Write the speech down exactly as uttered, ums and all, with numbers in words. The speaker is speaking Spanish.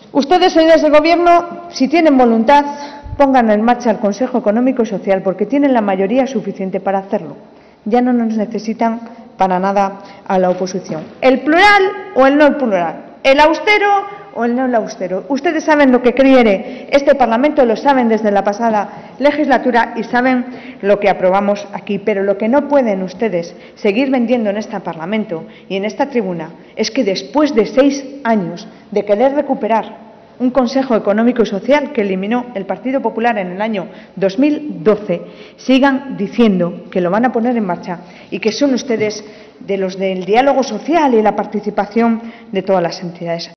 Ustedes, señores del Gobierno, si tienen voluntad, pongan en marcha el Consejo Económico y Social, porque tienen la mayoría suficiente para hacerlo. Ya no nos necesitan para nada a la oposición. El plural o el no plural, el austero o el no el austero. Ustedes saben lo que quiere este Parlamento, lo saben desde la pasada legislatura y saben lo que aprobamos aquí. Pero lo que no pueden ustedes seguir vendiendo en este Parlamento y en esta tribuna es que después de seis años de querer recuperar un Consejo Económico y Social que eliminó el Partido Popular en el año dos mil doce, sigan diciendo que lo van a poner en marcha y que son ustedes de los del diálogo social y la participación de todas las entidades.